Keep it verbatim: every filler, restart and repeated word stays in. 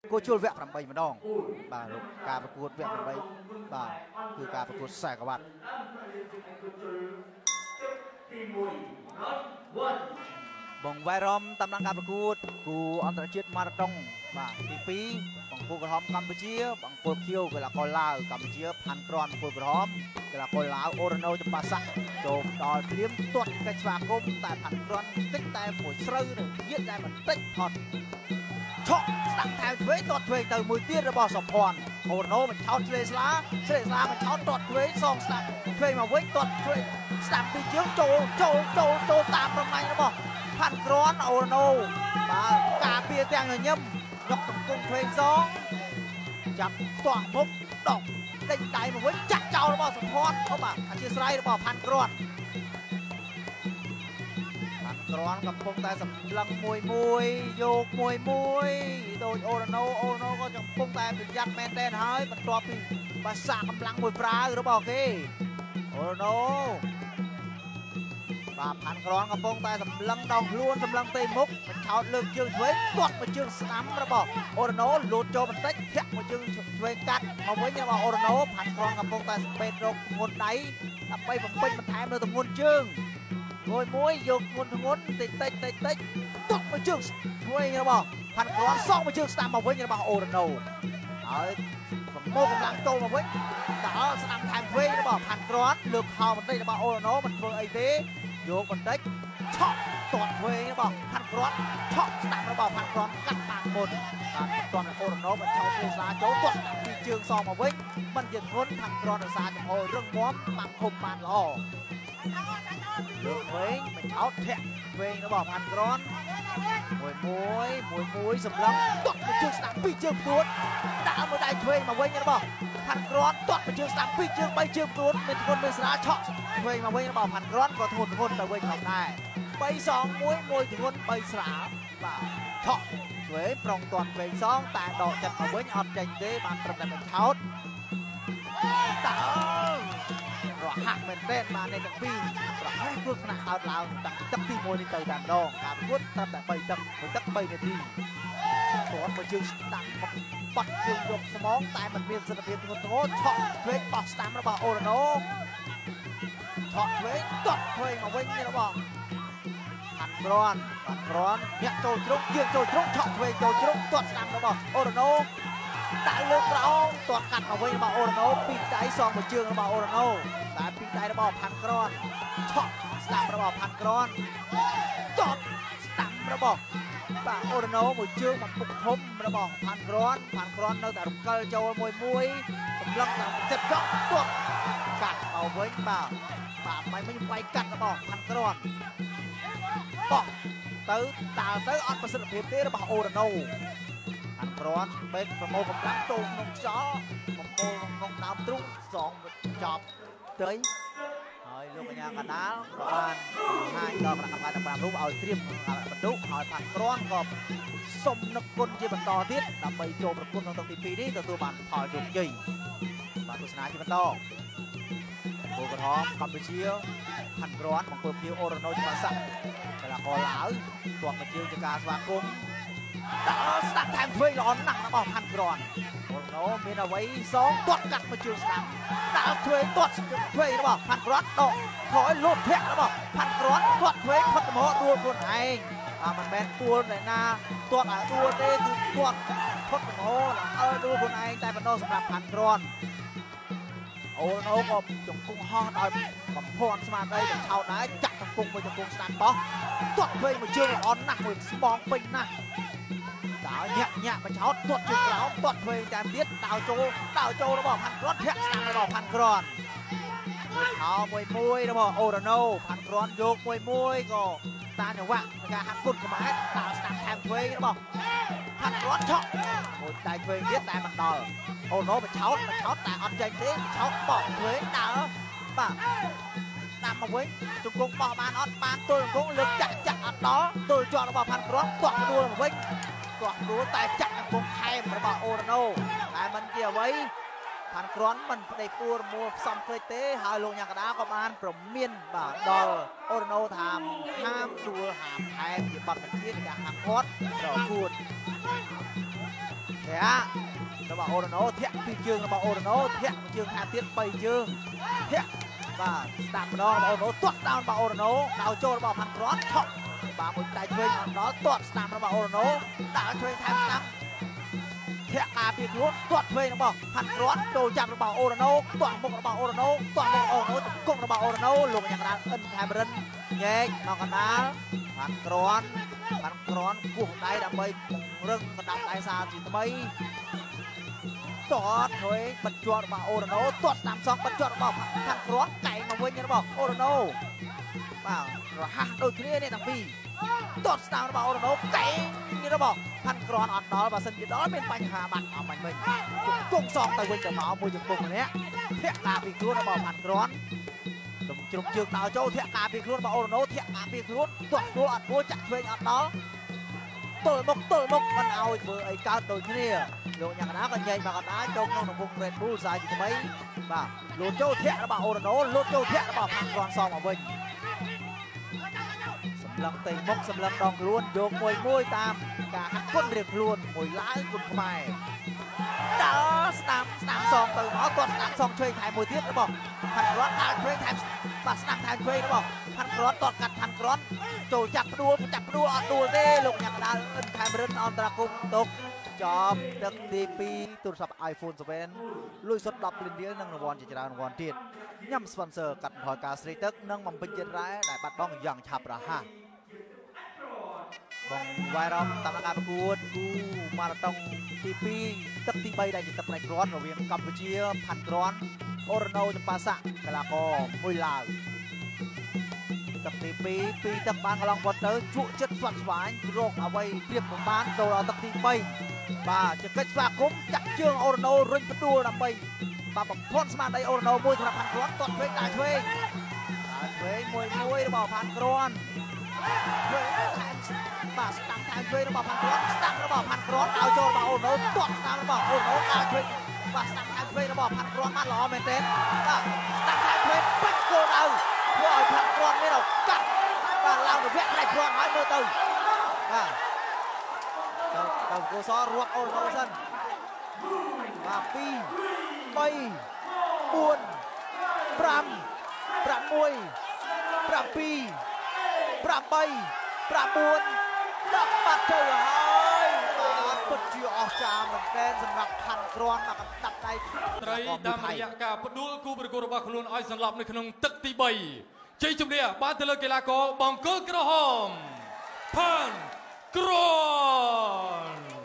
cô chua vẹn làm bầy mà đong bà lúc cảประกวด vẹn làm bầy bàคือการประกวดแสกบัตรบ่งไวรอมตำลังการประกวดกูอันตรជាតិมาราธอนบ่าទីពីរបងពូក្រហមកម្ពុជាបងពូខៀវកីឡាករឡាវកម្ពុជាផាន់ក្រនពូក្រហមកីឡាករឡាវអូរ៉ាណូចម្ប៉ាសាក់ចូលដល់ព្រាមទាត់កិច្ចស្វាគមន៍តែផាន់ក្រនតិចតែមួយស្រូវនឹងទៀតតែបន្តិចផុតឆក់ស្ដាប់ថែមទ្វេទាត់ទ្វេទៅមួយទៀតរបស់សុភ័ណ្ឌអូរ៉ាណូមិនឆោតឆ្លេស្លាឆ្លេស្លាមិនឆោតទាត់ទ្វេសងស្ដាប់ទ្វេមកវិញទាត់ទ្វេស្ដាប់ពីជើងចូលចូលចូលចូលតាមប្រមាញ់របស់ផាន់ក្រនអូរ៉ាណូបាទការពារទាំងញញឹមយកទង្គង់ទ្វេសងចាប់ទាស់មុខដកដេញដៃមកវិញចាក់ចោលរបស់សុភ័ណ្ឌអូបាទអធិស្ឋានរបស់ផាន់ក្រនផាន់ក្រនកំពុងតែសម្លឹងមួយមួយយកមួយមួយដូចអូរ៉ាណូអូរ៉ាណូក៏កំពុងតែប្រយ័ត្នមែនទែនហើយបន្ទាប់ពីបាសាកម្លាំងមួយប្រាវរបស់គេអូរ៉ាណូបាទផាន់ក្រនកំពុងតែសម្លឹងដងខ្លួនសម្លឹងទៅមុខបញ្ឆោតលើកជើងទ្វេទាត់មួយជើងស្ដាំរបស់អូរ៉ាណូលូតចូលបន្តិចធាក់មួយជើងទ្វេកាត់មកវិញរបស់អូរ៉ាណូផាន់ក្រនកំពុងតែស្ពេតរកធ្ងន់ដៃដើម្បីបំពេញបន្ថែមនៅទម្ងន់ជើងមួយមួយយកធ្ងន់ធ្ងន់តិចតិចតិចតិចទាត់មួយជើងទ្វេរបស់ផាន់ក្រនសងមួយជើងស្ដាំមកវិញរបស់អូរ៉ាណូហើយប្រមូលកម្លាំងចូលមកវិញដល់ស្ដាំថែមទ្វេរបស់ផាន់ក្រនលើកខោបន្តិចរបស់អូរ៉ាណូមិនធ្វើអីទេយកបន្តិចឆក់ទាត់ទ្វេរបស់ផាន់ក្រនឆក់ស្ដាំរបស់ផាន់ក្រនកាត់បានមុនបាទទាត់អូរ៉ាណូបញ្ឆោតលេសាចូលទាត់ពីជើងសងមកវិញមិនជាធ្ងន់ផាន់ក្រនរសារចំហរឹងមាំបានឃុំបានល្អលើកវិញបញ្ឆោតធាក់ទ្វេរបស់ផាន់ក្រនមួយមួយមួយមួយសម្លឹងទាត់ពីជើងស្ដាំពីជើងពួតដាក់មួយដៃទ្វេមកវិញរបស់ផាន់ក្រនទាត់ពីជើងស្ដាំពីជើងបីជើងពួតមានធ្ងន់មានស្រាឆក់ទ្វេមកវិញរបស់ផាន់ក្រនក៏ធ្ងន់ធ្ងន់ទៅវិញផងដែរបីសងមួយមួយធ្ងន់បីស្រាបាទឆក់ទ្វេប្រងទាត់ទ្វេសងតែដកចិត្តមកវិញអត់ចេញទេបានត្រឹមតែបញ្ឆោតតើរហ័សមែនទែនបានในទាំងពីរប្រហែលគ្រោះថ្នាក់អត់ឡើងតាំងទឹកទីមួយនេះទៅតែម្ដងការប្រកួតត្រឹមតែបីទឹកមួយទឹកបីនាទីគាត់មកជើងស្ដាំបាត់ជើងយកស្មងតែมันមានសិទ្ធិភាពធ្ងន់ធ្ងរឆក់ទ្វេបោះស្ដាំរបស់អូរ៉ាណូឆក់ទ្វេទាត់ទ្វេមកវិញរបស់ផាន់ក្រនផាន់ក្រនញាក់ចូលជ្រុងយើងចូលជ្រុងឆក់ទ្វេចូលជ្រុងទាត់ស្ដាំរបស់អូរ៉ាណូដាក់លើក្រោមទាត់កាត់មកវិញរបស់អូរ៉ាណូពីដៃសងមួយជើងរបស់អូរ៉ាណូតែពីដៃរបស់ផាន់ក្រនឆក់ស្ដាំរបស់ផាន់ក្រនទាត់ស្ដាំរបស់បាទអូរ៉ាណូមួយជើងមកពុកធំរបស់ផាន់ក្រនផាន់ក្រននៅតែរំកិលចូលមួយមួយសម្លឹងតាមចិត្តចង់ទាត់កាត់មកវិញបាទបាទមិនមិញវាយកាត់របស់ផាន់ក្រនបោះទៅដើរទៅអត់ប្រសិទ្ធភាពទេរបស់អូរ៉ាណូផាន់ក្រនបេកប្រមូលកម្លាំងចូលក្នុងខ្យល់បំពោក្នុងដើមទ្រូងសងចប់ទៅហើយលោកកញ្ញាកណ្ដាលក៏បានបង្ហាញដល់គណៈកម្មការទាំងប្រាំរូបឲ្យត្រៀមបណ្ឌុហើយផាន់ក្រនក៏សុំនឹកគុណជាបន្តទៀតដើម្បីចូលប្រកួតក្នុងទឹកទីពីរនេះទទួលបានផលជោគជ័យបាទទស្សនាជាបន្តគោលក្រហមកម្ពុជាផាន់ក្រនបង្គោលភៀវអូរ៉ាណូចម្បាសាក់កីឡាករឡាវទាត់មកជើងជាការស្វាគមន៍ដល់ស្ដាប់ថែមទ្វេល្អណាស់របស់ផាន់ក្រនអូរ៉ាណូមានអ្វីសងទាត់កាត់មកជើងស្ដាំដល់ទ្វេទាត់ទ្វេរបស់ផាន់ក្រនដកថយលូតធាក់របស់ផាន់ក្រនទាត់ទ្វេផុតកំហុសដួលខ្លួនឯងអាមិនមែនដួលដែលណាទាត់ឲ្យដួលទេគឺទាត់ផុតកំហុសឲ្យដួលខ្លួនឯងតែបណ្ដោះសម្រាប់ផាន់ក្រនអូរ៉ាណូក៏ជង្គង់ហោះដោយបំភាន់ស្មារតីបញ្ឆោតដែរចាក់ជង្គង់មួយជង្គង់ស្ដាំបោះទាត់ទ្វេមួយជើងល្អណាស់មួយស្មងពេញណាស់ដើរញាក់ញាក់បញ្ឆោតទាត់ជើងក្រោមទាត់ទ្វេតាមទៀតដើរចូលដើរចូលរបស់ផាន់ក្រនធាក់ស្ដាំរបស់ផាន់ក្រនមួយខោមួយមួយរបស់អូរ៉ាណូផាន់ក្រនយកមួយមួយក៏តាមចង្វាក់ការហាត់គុណខ្មែរដើរស្ដាំថែមទ្វេរបស់ផាន់ក្រនឆក់មួយដៃទ្វេទៀតតែមិនដល់អូរ៉ាណូបញ្ឆោតបញ្ឆោតតែអត់ចេញទេបញ្ឆោតបោះទ្វេដើរបាទតាមមកវិញជង្គង់បោះបានអត់បានទល់ជង្គង់លើកចាក់ចាក់អត់ដល់ទល់ជាប់របស់ផាន់ក្រនទាត់ដួលមកវិញទាត់ដួលតែចាក់ជង្គង់ថែមរបស់អូរ៉ាណូតែមិនជាអ្វីផាន់ក្រនមិនប្តេកពួរមួលផ្សំភ្លេចទេហើយលោកញ៉ាកដាក៏បានប្រមានបាទដល់អូរ៉ាណូថាមហាមដួលហាមថែមជាបទបញ្ជានៃការហាមឃាត់ប្រកួតតែធាក់របស់អូរ៉ូណូធាក់ពីជើងរបស់អូរ៉ូណូធាក់ជើងខាងទៀតបីជើងធាក់បាទស្ដាប់ម្ដងរបស់អូរ៉ូណូទាត់ដោនរបស់អូរ៉ូណូដល់ចូលរបស់ផាន់ក្រនឆក់បាទមួយដៃឆ្វេងអត់ដល់ទាត់ស្ដាប់របស់អូរ៉ូណូដាក់ឆ្វេងថែមស្ដាប់ធាក់ការពីខ្លួនទាត់ឆ្វេងរបស់ផាន់ក្រនចូលចាប់របស់អូរ៉ូណូទាត់មុខរបស់អូរ៉ូណូទាត់មុខអូរ៉ូណូទៅគង់របស់អូរ៉ូណូលោកយ៉ាងណាអិនខេមរិនញែកមកកណ្ដាលផាន់ក្រនផាន់ក្រនគោះដៃដើម្បីពង្រឹងកណ្ដាប់ដៃសាជាថ្មីទាត់ហើយបិទជាប់របស់អូរ៉ូណូទាត់ស្ដាំសងបិទជាប់របស់ផាន់ក្រនកែងមកវិញរបស់អូរ៉ូណូបាទរហ័សដូចគ្នានេះទាំងពីរទាត់ស្ដាំរបស់អូរ៉ូណូកែងរបស់ផាន់ក្រនអត់ដល់បើសិនជាដល់មានបញ្ហាបាត់អស់បាញ់វិញគង់សងទៅវិញទៅមកមួយជង្គង់ម្នាក់ធាក់ការពីខ្លួនរបស់ផាន់ក្រនទំជ្រុំជើងដល់ចូលធាក់ការពីខ្លួនរបស់អូរ៉ូណូធាក់ការពីខ្លួនទាត់ខ្លួនអត់គួរចាក់ឆ្វេងអត់ដល់ទល់មុខទល់មុខមិនឲ្យធ្វើអីកើតដូចគ្នាលោកយ៉ាងណាក៏ញែកមកកណ្ដាលចូលក្នុងរង្វង់ Red Bull សាយទីថ្មីបាទលូតចូលធាក់របស់អូរ៉ូណូលូតចូលធាក់របស់ផាន់ក្រនសងមកវិញសម្លឹងតេមុខសម្លឹងដងខ្លួនយកមួយមួយតាមការហាត់គុណរៀបខ្លួនមួយឡើងគុណខ្មែរដល់ស្ដាំស្ដាំសងទៅមកគាត់ស្ដាំសងឆ្វេងថែមមួយទៀតរបស់ផាន់ក្រនដើរឆ្វេងថែមបាទស្ដាំថែមឆ្វេងរបស់ផាន់ក្រនតតកាត់ផាន់ក្រនចូលចាប់ផ្ដួលចាប់ផ្ដួលអត់ដួលទេលោកញ៉ាំដាល់អិនខេមរិនអន្តរគុំទុកចប់ទឹកទីពីរទូរស័ព្ទ iPhone សេវន លុយសុទ្ធដប់លានរៀលនិងរង្វាន់ជាច្រើនរង្វាន់ទៀតញ៉ាំ sponsor កាត់បន្ថយការស្រីទឹកនិងបំពេញជាតិរ៉ែដែលបាត់បង់យ៉ាងឆាប់រហ័សបងវាយរំតាមការប្រកួតគូម៉ារ៉ាតុងទីពីរទឹកទីបីដែលជាទឹកផ្នែកគ្រាន់រវាងកម្ពុជាផាន់គ្រាន់អូរ៉ូណូចម្ប៉ាសាក់កីឡាករមួយឡាវទឹកទីពីរពីរទឹកបានកន្លងផុតទៅជក់ចិត្តស្វាត់ស្វាញរកអ្វីព្រៀបមិនបានចូលដល់ទឹកទីបីបាទជាកិច្ចស្វាគមន៍ចាក់ជើងអូរ៉ូណូរុញផ្ដួលដើម្បីបាទបំផុតស្មារតីអូរ៉ូណូមួយសម្រាប់ផាន់គ្រាន់ទាត់ឆ្វេងដាក់ឆ្វេងដាក់ឆ្វេងមួយមួយរបស់ផាន់គ្រាន់បាទស្ដាំថែមឆ្វេងរបស់ផាន់ក្រនស្ដាំរបស់ផាន់ក្រនឲ្យចូលរបស់អូរ៉ូណូទាត់ស្ដាំរបស់អូរ៉ូណូដើរឆ្វេងបាទស្ដាំថែមឆ្វេងរបស់ផាន់ក្រនបានល្អមែនទែនបាទស្ដាំថែមឆ្វេងពេញគោលដៅធ្វើឲ្យផាន់ក្រនមានឱកាសបាទឡើងទៅវគ្គផ្នែកគ្រាន់ហើយមើលទៅបាទទៅទៅគូសរាប់អូរ៉ូណូសិនបាទពីរបីបួនប្រាំប្រាំមួយប្រាំពីរប្រាំបីប្រាំបួនដាក់បាត់ទៅហើយបាទពិតជាអស្ចារ្យមែនទែនសម្រាប់ផាន់ក្រនមកកាត់ដៃត្រីតាមរយៈការផ្ដួលគូប្រកួតរបស់ខ្លួនឲ្យសន្លប់នៅក្នុងទឹកទីបីជ័យជំនះបានទៅលើកីឡាករបង្គោលក្រហមផាន់ក្រន